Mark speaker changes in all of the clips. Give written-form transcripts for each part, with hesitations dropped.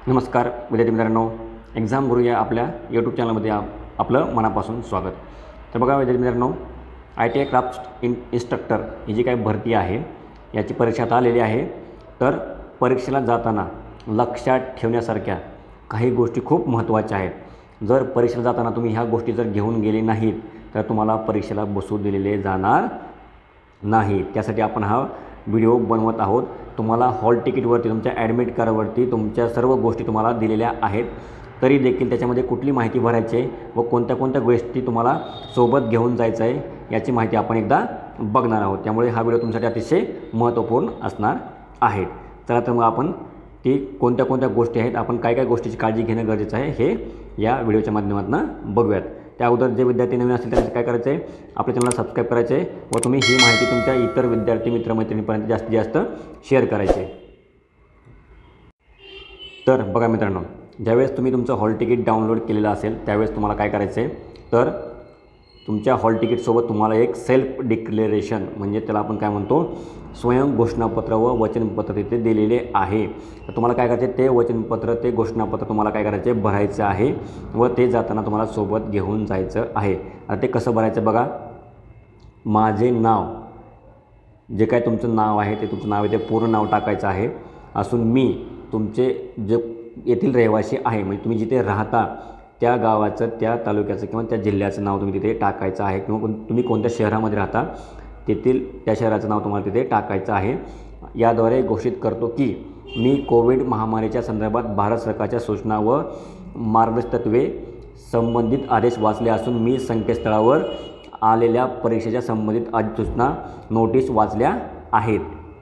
Speaker 1: नमस्कार विद्यार्थी मित्रांनो, एक्झाम गुरु या आपल्या यूट्यूब चॅनलमध्ये आपलं मनापासून स्वागत. तर बघा विद्यार्थी मित्रांनो, ITI क्राफ्ट इन्स्ट्रक्टर ही जी काही भरती आहे याची परीक्षा आता आलेली आहे. तर परीक्षेला जाताना लक्षात ठेवण्यासारख्या काही गोष्टी खूप महत्त्वाच्या आहेत. जर परीक्षेला जाताना तुम्ही ह्या गोष्टी जर घेऊन गेले नाहीत तर तुम्हाला परीक्षेला बसू दिलेले जाणार नाही. त्यासाठी आपण हा व्हिडिओ बनवत आहोत. तुम्हाला हॉल तिकीटवरती, तुमच्या ॲडमिट कार्डवरती तुमच्या सर्व गोष्टी तुम्हाला दिलेल्या आहेत. तरी देखील त्याच्यामध्ये कुठली माहिती भरायची आहे व कोणत्या कोणत्या गोष्टी तुम्हाला सोबत घेऊन जायचं आहे याची माहिती आपण एकदा बघणार आहोत. त्यामुळे हा व्हिडिओ तुमच्यासाठी अतिशय महत्त्वपूर्ण असणार आहे. चला तर मग आपण ती कोणत्या कोणत्या गोष्टी आहेत, आपण काय काय गोष्टीची काळजी घेणं गरजेचं आहे हे या व्हिडिओच्या माध्यमातून बघूयात. त्या अगोदर जे विद्यार्थी नवीन असतील त्यांना काय करायचं आहे, आपल्या चॅनलला सबस्क्राईब करायचे व तुम्ही ही माहिती तुमच्या इतर विद्यार्थी मित्रमैत्रिणींपर्यंत जास्तीत जास्त शेअर करायचे. तर बघा मित्रांनो, ज्यावेळेस तुम्ही तुमचं हॉल तिकीट डाउनलोड केलेलं असेल त्यावेळेस तुम्हाला काय करायचं आहे, तर तुमच्या हॉल तिकीटसोबत तुम्हाला एक सेल्फ डिक्लेरेशन म्हणजे त्याला आपण काय म्हणतो, स्वयं घोषणापत्र व वचनपत्र तिथे दिलेले आहे. तर तुम्हाला काय करायचे, ते वचनपत्र, ते घोषणापत्र तुम्हाला काय करायचे, भरायचं आहे व ते जाताना तुम्हाला सोबत घेऊन जायचं आहे. आता ते कसं भरायचं बघा. माझे नाव, जे काय तुमचं नाव आहे ते तुमचं नाव आहे ते पूर्ण नाव टाकायचं आहे. असून मी तुमचे जे येथील रहिवासी आहे म्हणजे तुम्ही जिथे राहता त्या गावाचं, त्या तालुक्याचं किंवा त्या जिल्ह्याचं नाव तुम्ही तिथे टाकायचं आहे. किंवा तुम्ही कोणत्या शहरामध्ये राहता तेथील त्या शहराचं नाव तुम्हाला तिथे टाकायचं आहे. याद्वारे घोषित करतो की मी कोविड महामारीच्या संदर्भात भारत सरकारच्या सूचना व मार्गदर्शक संबंधित आदेश वाचले असून मी संकेतस्थळावर आलेल्या परीक्षेच्या संबंधित अधिसूचना नोटीस वाचल्या आहेत.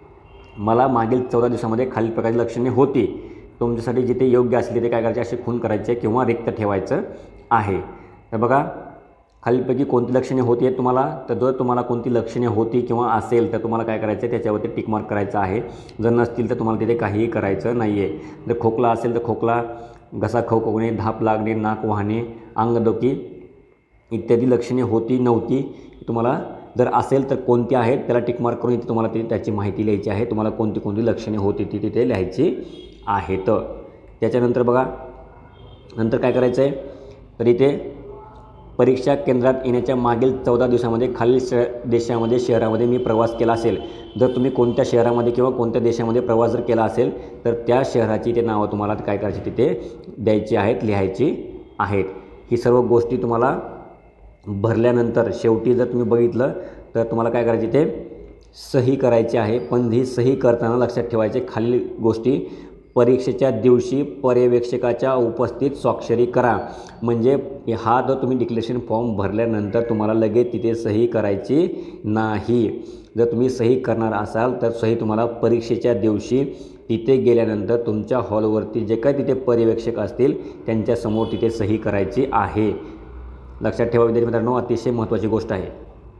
Speaker 1: मला मागील 14 दिवसामध्ये खालील प्रकारची लक्षणे होती. तुमच्यासाठी जिथे योग्य असले ते काय करायचे, असे खून करायचे किंवा रिक्त ठेवायचं आहे. तर बघा, खालीलपैकी कोणती लक्षणे होती आहेत तुम्हाला, तर जर तुम्हाला कोणती लक्षणे होती किंवा असेल तर तुम्हाला काय करायचं आहे, त्याच्यावरती टिक मार्क करायचं आहे. जर नसतील तर तुम्हाला तिथे काहीही करायचं नाही आहे. जर खोकला असेल तर खोकला, घसा खवखवणे, धाप लागणे, नाक वाहणे, अंगदुखी इत्यादी लक्षणे होती नव्हती तुम्हाला जर असेल तर कोणती आहेत त्याला टिक मार्क करून इथे तुम्हाला त्याची माहिती लिहायची आहे. तुम्हाला कोणती कोणती लक्षणे होती ती तिथे लिहायची आहेत. त्याच्यानंतर बघा, नंतर काय करायचं आहे, तर इथे परीक्षा केंद्रात येण्याच्या मागील 14 दिवसामध्ये खालील देशामध्ये, शहरामध्ये मी प्रवास केला असेल. जर तुम्ही कोणत्या शहरामध्ये किंवा कोणत्या देशामध्ये प्रवास जर केला असेल तर त्या शहराची ते नावं तुम्हाला काय करायची, तिथे द्यायची आहेत, लिहायची आहेत. ही सर्व गोष्टी तुम्हाला भरल्यानंतर शेवटी जर तुम्ही बघितलं तर तुम्हाला काय करायची, ते सही करायची आहे. पण ही सही करताना लक्षात ठेवायचे खालील गोष्टी. परीक्षेच्या दिवशी पर्यवेक्षकाच्या उपस्थित स्वाक्षरी करा. म्हणजे हा जर तुम्ही डिक्लेरेशन फॉर्म भरल्यानंतर तुम्हाला लगेच तिथे सही करायची नाही. जर तुम्ही सही करणार असाल तर सही तुम्हाला परीक्षेच्या दिवशी तिथे गेल्यानंतर तुमच्या हॉलवरती जे काय तिथे पर्यवेक्षक असतील त्यांच्यासमोर तिथे सही करायची आहे. लक्षात ठेवा विद्यार्थी मित्रांनो, अतिशय महत्त्वाची गोष्ट आहे.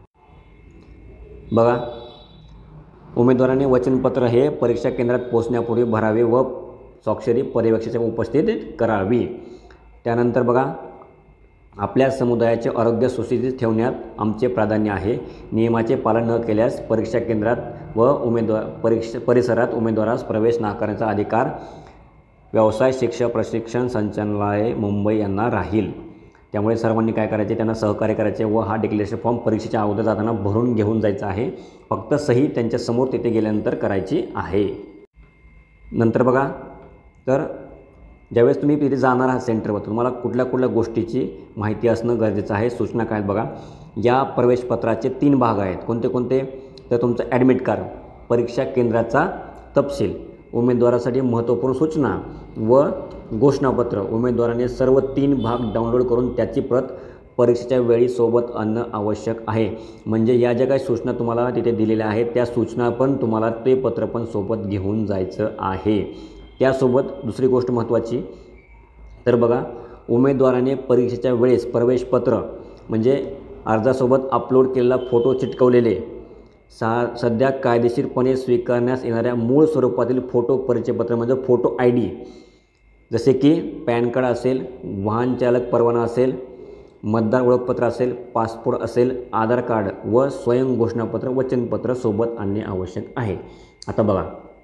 Speaker 1: बघा, उमेदवाराने वचनपत्र हे परीक्षा केंद्रात पोहोचण्यापूर्वी भरावे व स्वाक्षरी पर्यवेक्षकाच्या उपस्थितीत करावी. त्यानंतर बघा, आपल्या समुदायाचे आरोग्य सुस्थितीत ठेवण्यात आमचे प्राधान्य आहे. नियमाचे पालन न केल्यास परीक्षा केंद्रात व परिसरात उमेदवारास प्रवेश नाकारण्याचा अधिकार व्यवसाय शिक्षा प्रशिक्षण संचालनालय मुंबई यांना राहील. त्यामुळे सर्वांनी काय करायचे, त्यांना सहकार्य करायचे व हा डिक्लेरेशन फॉर्म परीक्षेच्या अगोदर जाताना भरून घेऊन जायचा आहे. फक्त सही त्यांच्यासमोर तिथे गेल्यानंतर करायची आहे. नंतर बघा, तर ज्यावेळेस तुम्ही तिथे जाणार आहात सेंटरवर तुम्हाला कुठल्या कुठल्या गोष्टीची माहिती असणं गरजेचं आहे. सूचना काय आहेत बघा. या प्रवेशपत्राचे 3 भाग आहेत. कोणते कोणते, तर तुमचं ॲडमिट कार्ड, परीक्षा केंद्राचा तपशील, उमेदवारासाठी महत्त्वपूर्ण सूचना व घोषणापत्र. उमेदवाराने सर्व 3 भाग डाउनलोड करून त्याची प्रत परीक्षेच्या वेळी सोबत आणणं आवश्यक आहे. म्हणजे या ज्या काही सूचना तुम्हाला तिथे दिलेल्या आहेत त्या सूचना पण तुम्हाला ते पत्र पण सोबत घेऊन जायचं आहे. त्यासोबत दुसरी गोष्ट महत्त्वाची, तर बघा, उमेदवाराने परीक्षेच्या वेळेस प्रवेशपत्र म्हणजे अर्जासोबत अपलोड केलेला फोटो चिटकवलेले, सध्या कायदेशीरपणे स्वीकारण्यास येणाऱ्या मूळ स्वरूपातील फोटो परिचयपत्र म्हणजे फोटो ID, जसे की पॅन कार्ड असेल, वाहन चालक परवाना असेल, मतदार ओळखपत्र असेल, पासपोर्ट असेल, आधार कार्ड व स्वयं घोषणापत्र वचनपत्र सोबत आणणे आवश्यक आहे. आता बघा,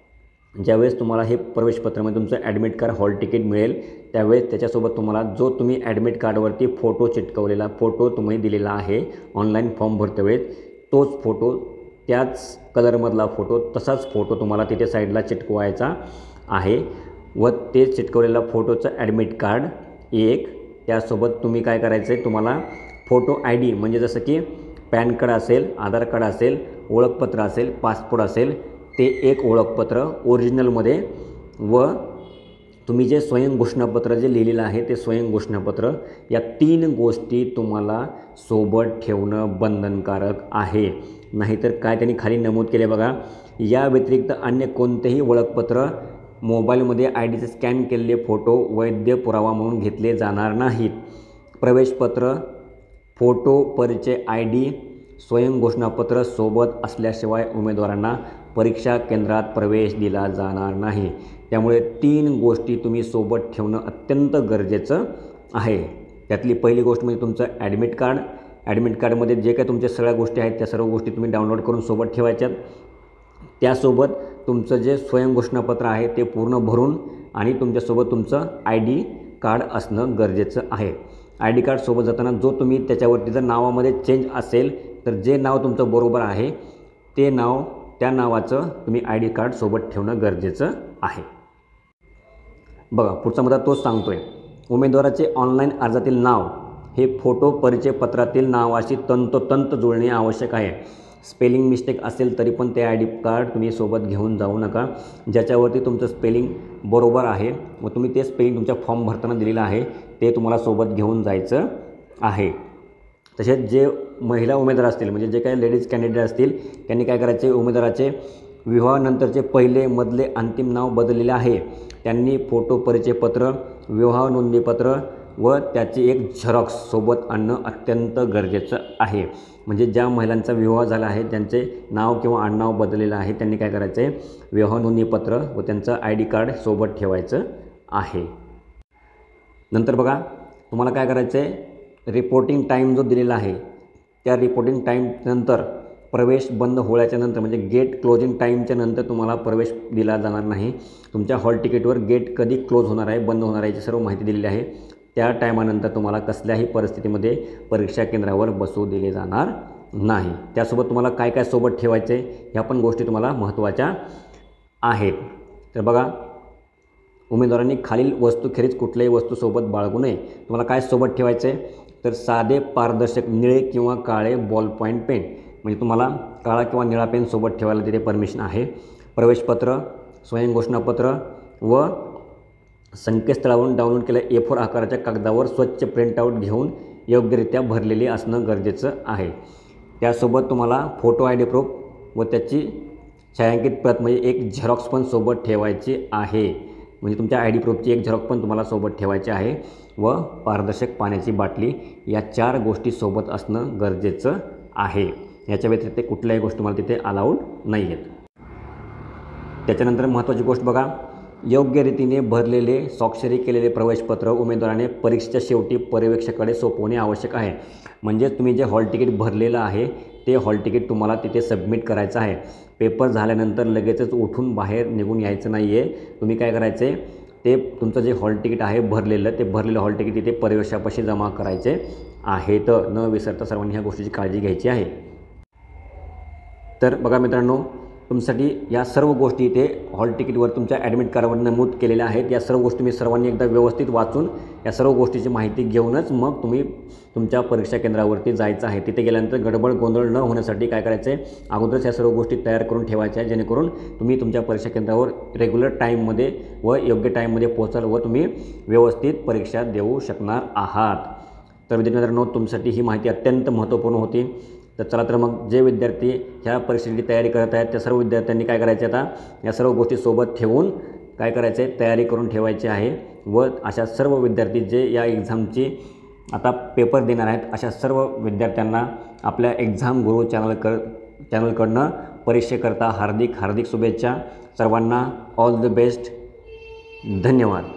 Speaker 1: ज्यावेळेस तुम्हाला हे प्रवेशपत्रामध्ये तुमचं ॲडमिट कार्ड हॉल तिकीट मिळेल त्यावेळेस त्याच्यासोबत तुम्हाला जो तुम्ही ॲडमिट कार्डवरती फोटो चिटकवलेला फोटो तुम्ही दिलेला आहे ऑनलाईन फॉर्म भरते वेळेस तोच फोटो त्याच कलरमधला फोटो तसाच फोटो तुम्हाला तिथे साईडला चिटकवायचा आहे व ते चिटकवलेला फोटोचं ॲडमिट कार्ड एक त्यासोबत तुम्ही काय करायचं आहे तुम्हाला फोटो ID म्हणजे जसं की पॅन कार्ड असेल आधार कार्ड असेल ओळखपत्र असेल पासपोर्ट असेल ते एक ओळखपत्र ओरिजिनलमध्ये व तुम्ही जे स्वयं घोषणापत्र जे लिहिलेलं आहे ते स्वयं घोषणापत्र या 3 गोष्टी तुम्हाला सोबत ठेवणं बंधनकारक आहे. नाहीतर काय त्यांनी खाली नमूद केले बघा या व्यतिरिक्त अन्य कोणतेही ओळखपत्र मोबाईलमध्ये IDचे स्कॅन केलेले फोटो वैध पुरावा म्हणून घेतले जाणार नाहीत. प्रवेशपत्र फोटो परिचय ID स्वयं घोषणापत्र सोबत असल्याशिवाय उमेदवारांना परीक्षा केंद्रात प्रवेश दिला जाणार नाही. त्यामुळे 3 गोष्टी तुम्ही सोबत ठेवणं अत्यंत गरजेचं आहे. त्यातली पहिली गोष्ट म्हणजे तुमचं ॲडमिट कार्ड. ॲडमिट कार्डमध्ये जे काही तुमच्या सगळ्या गोष्टी आहेत त्या सर्व गोष्टी तुम्ही डाउनलोड करून सोबत ठेवायच्यात. त्यासोबत तुमचं जे स्वयं घोषणापत्र आहे ते पूर्ण भरून आणि तुमच्यासोबत तुमचं ID कार्ड असणं गरजेचं आहे. ID कार्ड सोबत जाताना जो तुम्ही त्याच्यावरती जर नावामध्ये चेंज असेल तर जे नाव तुमचं बरोबर आहे ते नाव त्या नावाचं तुम्ही ID कार्ड सोबत ठेवणं गरजेचं आहे. बघा पुढचा मुद्दा तोच सांगतो आहे. उमेदवाराचे ऑनलाईन अर्जातील नाव हे फोटो परिचय पत्रातील नावाशी तंतोतंत जुळणे आवश्यक आहे. स्पेलिंग मिस्टेक असेल तरी पण ते ID कार्ड तुम्ही सोबत घेऊन जाऊ नका. ज्याच्यावरती तुमचं स्पेलिंग बरोबर आहे व तुम्ही ते स्पेलिंग तुमच्या फॉर्म भरताना दिलेलं आहे ते तुम्हाला सोबत घेऊन जायचं आहे. तसेच जे महिला उमेदवार असतील म्हणजे जे काही लेडीज कॅन्डिडेट असतील त्यांनी काय करायचे उमेदवाराचे विवाहानंतरचे पहिले मधले अंतिम नाव बदललेले आहे त्यांनी फोटो परिचयपत्र विवाह नोंदणीपत्र व त्याची एक झेरॉक्स सोबत आणणं अत्यंत गरजेचं आहे. म्हणजे ज्या महिलांचा विवाह झाला आहे ज्यांचे नाव किंवा आडनाव बदललेलं आहे त्यांनी काय करायचं आहे विवाह नोंदणीपत्र व त्यांचं ID कार्ड सोबत ठेवायचं आहे. नंतर बघा तुम्हाला काय करायचं आहे रिपोर्टिंग टाईम जो दिलेला आहे त्या रिपोर्टिंग टाईमनंतर प्रवेश बंद होण्याच्या नंतर म्हणजे गेट क्लोजिंग टाईमच्या नंतर तुम्हाला प्रवेश दिला जाणार नाही. तुमच्या हॉल तिकीटवर गेट कधी क्लोज होणार आहे बंद होणार आहे याची सर्व माहिती दिलेली आहे. त्या टायमानंतर तुम्हाला कसल्याही परिस्थितीमध्ये परीक्षा केंद्रावर बसू दिले जाणार नाही. त्यासोबत तुम्हाला काय काय सोबत ठेवायचे ह्या पण गोष्टी तुम्हाला महत्त्वाच्या आहेत. तर बघा उमेदवारांनी खालील वस्तूखेरीज कुठल्याही वस्तू सोबत बाळगू नये. तुम्हाला काय सोबत ठेवायचे तर साधे पारदर्शक निळे किंवा काळे बॉल पॉईंट पेन म्हणजे तुम्हाला काळा किंवा निळा पेन सोबत ठेवायला तिथे परमिशन आहे. प्रवेशपत्र स्वयं घोषणापत्र व संकेतस्थळावरून डाउनलोड केलेल्या A4 आकाराच्या कागदावर स्वच्छ प्रिंटआउट घेऊन योग्यरित्या भरलेले असणं गरजेचं आहे. त्यासोबत तुम्हाला फोटो ID प्रूफ व त्याची छायांकित प्रत म्हणजे एक झेरॉक्स पण सोबत ठेवायची आहे. म्हणजे तुमच्या ID प्रूफची एक झेरॉक्स पण तुम्हाला सोबत ठेवायची आहे व पारदर्शक पाण्याची बाटली या 4 गोष्टी सोबत असणं गरजेचं आहे. याच्या व्यतिरिक्त कुठल्याही गोष्टी तुम्हाला तिथे अलाउड नाही आहेत. त्याच्यानंतर महत्त्वाची गोष्ट बघा योग्य रीतीने भरलेले स्वाक्षरी केलेले प्रवेशपत्र उमेदवाराने परीक्षेच्या शेवटी पर्यवेक्षकाकडे सोपवणे आवश्यक आहे. म्हणजे तुम्ही जे हॉल तिकीट भरलेलं आहे ते हॉल तिकीट तुम्हाला तिथे सबमिट करायचं आहे. पेपर झाल्यानंतर लगेचच उठून बाहेर निघून यायचं नाही आहे. तुम्ही काय करायचं आहे ते तुमचं जे हॉल तिकीट आहे भरलेलं ते भरलेलं हॉल तिकीट तिथे पर्यवेक्षकापाशी जमा करायचे आहे. तर न विसरता सर्वांनी ह्या गोष्टीची काळजी घ्यायची आहे. तर बघा मित्रांनो तुमच्यासाठी या सर्व गोष्टी इथे हॉल तिकीटवर तुमच्या ॲडमिट कार्डवर नमूद केलेल्या आहेत. या सर्व गोष्टी मी सर्वांनी एकदा व्यवस्थित वाचून या सर्व गोष्टीची माहिती घेऊनच मग तुम्ही तुमच्या परीक्षा केंद्रावरती जायचं आहे. तिथे गेल्यानंतर गडबड गोंधळ न होण्यासाठी काय करायचं आहे अगोदरच या सर्व गोष्टी तयार करून ठेवायच्या आहे जेणेकरून तुम्ही तुमच्या परीक्षा केंद्रावर रेग्युलर टाईममध्ये व योग्य टाईममध्ये पोहोचाल व तुम्ही व्यवस्थित परीक्षा देऊ शकणार आहात. तर विद्यार्थी मित्रांनो तुमच्यासाठी ही माहिती अत्यंत महत्त्वपूर्ण होती. तर चला तर मग जे विद्यार्थी ह्या परीक्षेची तयारी करत आहेत त्या सर्व विद्यार्थ्यांनी काय करायचे आता या सर्व गोष्टी सोबत ठेवून काय करायचे तयारी करून ठेवायची आहे. व अशा सर्व विद्यार्थी जे या एक्झामची आता पेपर देणार आहेत अशा सर्व विद्यार्थ्यांना आपल्या एक्झाम गुरु चॅनलकडनं परीक्षेकरता हार्दिक शुभेच्छा. सर्वांना ऑल द बेस्ट. धन्यवाद.